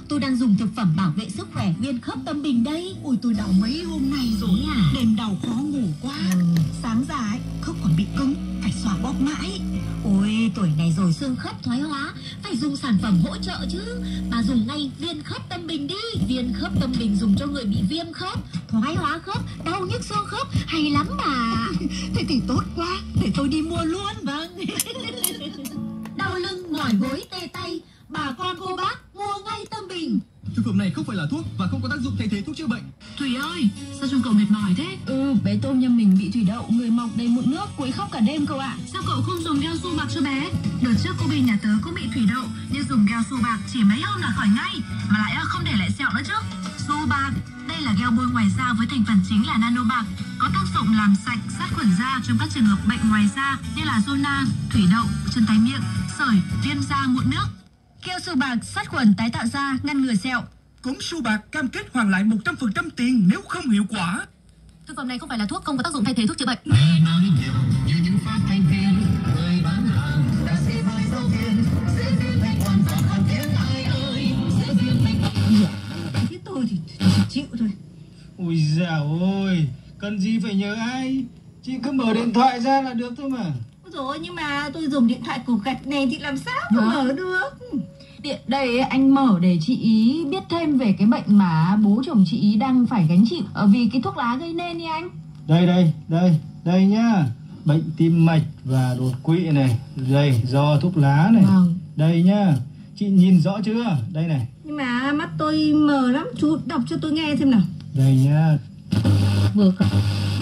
Tôi đang dùng thực phẩm bảo vệ sức khỏe viên khớp Tâm Bình đây. Ôi tôi đau mấy hôm nay rồi. Thế à? Đêm đầu khó ngủ quá. Sáng ra ấy, khớp còn bị cứng, phải xoa bóp mãi. Ôi tuổi này rồi xương khớp thoái hóa, phải dùng sản phẩm hỗ trợ chứ. Bà dùng ngay viên khớp Tâm Bình đi. Viên khớp Tâm Bình dùng cho người bị viêm khớp, thoái hóa khớp, đau nhức xương khớp, hay lắm bà. Thế thì tốt quá, để tôi đi mua luôn. Vâng. Đau lưng, mỏi gối, tê tay, bà con cô bác mua ngay Tâm Bình. Thực phẩm này không phải là thuốc và không có tác dụng thay thế thuốc chữa bệnh. Thủy ơi, sao trông cậu mệt mỏi thế? Bé tôm nhà mình bị thủy đậu, người mọc đầy mụn nước, quấy khóc cả đêm cậu ạ. Sao cậu không dùng keo su bạc cho bé? Đợt trước cô Bình nhà tớ cũng bị thủy đậu, nhưng dùng keo su bạc chỉ mấy hôm là khỏi ngay, mà lại không để lại sẹo nữa chứ. Su bạc, đây là gel bôi ngoài da với thành phần chính là nano bạc, có tác dụng làm sạch, sát khuẩn da trong các trường hợp bệnh ngoài da như là zona, thủy đậu, chân tay miệng, sởi, viêm da, mụn nước. Keo su bạc sát khuẩn tái tạo da, ngăn ngừa sẹo. Cống su bạc cam kết hoàn lại 100% tiền nếu không hiệu quả. Thực phẩm này không phải là thuốc, không có tác dụng thay thế thuốc chữa bệnh. Nghe nói nhiều như những phát thanh viên, người bán hàng đã xếp vai sau tiền, xếp viên lệch hoàn toàn hàng tiếng ai ơi, xếp viên lệch. Thế tôi thì chịu thôi. Ôi dào ôi, cần gì phải nhớ ai, chị cứ mở điện thoại ra là được thôi mà. Rồi nhưng mà tôi dùng điện thoại cục gạch này thì làm sao mà mở được. Điện đây anh mở để chị ý biết thêm về cái bệnh mà bố chồng chị ý đang phải gánh chịu vì cái thuốc lá gây nên đi anh. Đây nhá. Bệnh tim mạch và đột quỵ này, đây do thuốc lá này. Đây nhá. Chị nhìn rõ chưa? Đây này. Nhưng mà mắt tôi mờ lắm, chú đọc cho tôi nghe xem nào. Đây nhá. Vừa cả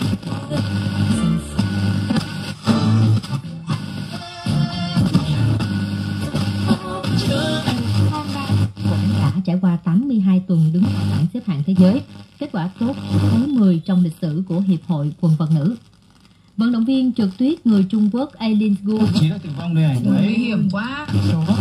trải qua 82 tuần đứng vào bảng xếp hạng thế giới, kết quả tốt thứ 10 trong lịch sử của Hiệp hội quần vợt nữ. Vận động viên trượt tuyết người Trung Quốc Eileen Gu Chị đã tử vong đây này. Nguy hiểm quá.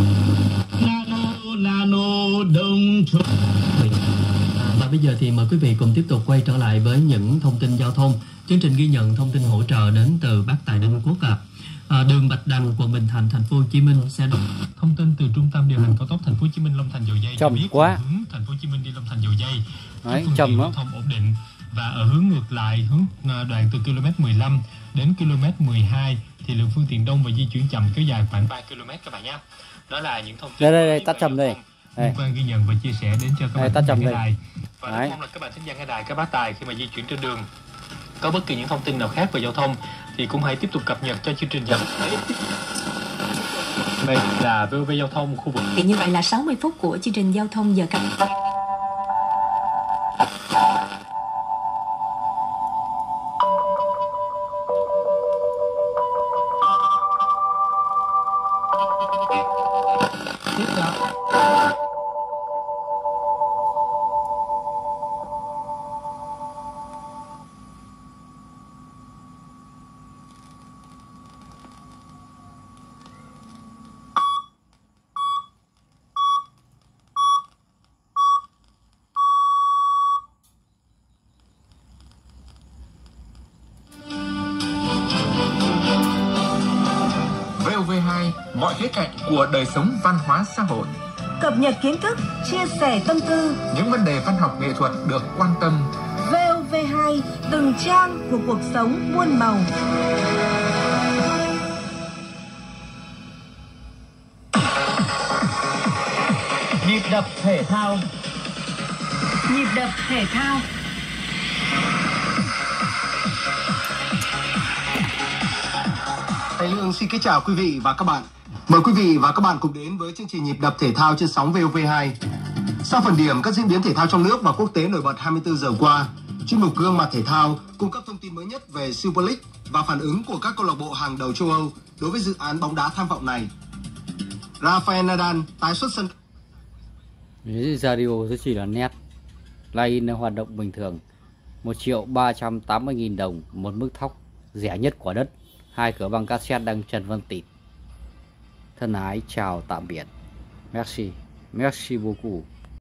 Nano đông trùng. Và bây giờ thì mời quý vị cùng tiếp tục quay trở lại với những thông tin giao thông. Chương trình ghi nhận thông tin hỗ trợ đến từ Bắc Tài Ninh Quốc đường Bạch Đằng, quận Bình Thạnh, thành phố Hồ Chí Minh sẽ được thông tin từ trung tâm điều hành cao tốc thành phố Hồ Chí Minh Long Thành Dầu Dây cho biết hướng thành phố Hồ Chí Minh đi Long Thành Dầu Dây các phương tiện giao thông ổn định, và ở hướng ngược lại, hướng đoạn từ km 15 đến km 12 thì lượng phương tiện đông và di chuyển chậm kéo dài khoảng 3 km các bạn nhé. Đó là những thông tin đây tắt chậm đây. Quan ghi nhận và chia sẻ đến cho các bạn tắt chậm đây. đài. Và rất mong là các bạn thích nghe đài các bác tài khi mà di chuyển trên đường. Có bất kỳ những thông tin nào khác về giao thông thì cũng hãy tiếp tục cập nhật cho chương trình dần. Đây là VOV Giao thông khu vực. Thì như vậy là 60 phút của chương trình giao thông giờ cập. VOV2, mọi khía cạnh của đời sống văn hóa xã hội. Cập nhật kiến thức, chia sẻ tâm tư. Những vấn đề văn học nghệ thuật được quan tâm. VOV2, từng trang của cuộc sống muôn màu. Nhịp đập thể thao. Nhịp đập thể thao. Thầy Lương xin kính chào quý vị và các bạn. Mời quý vị và các bạn cùng đến với chương trình Nhịp đập thể thao trên sóng VOV2. Sau phần điểm các diễn biến thể thao trong nước và quốc tế nổi bật 24 giờ qua, chuyên mục Gương mặt thể thao cung cấp thông tin mới nhất về Super League và phản ứng của các câu lạc bộ hàng đầu châu Âu đối với dự án bóng đá tham vọng này. Rafael Nadal tái xuất sân. Radio sẽ chỉ là net. Line hoạt động bình thường. 1.380.000 đồng một mức thóc rẻ nhất của đất. Hai cửa băng cassette đang Trần Văn Tịt. Thân ái chào tạm biệt. Merci beaucoup.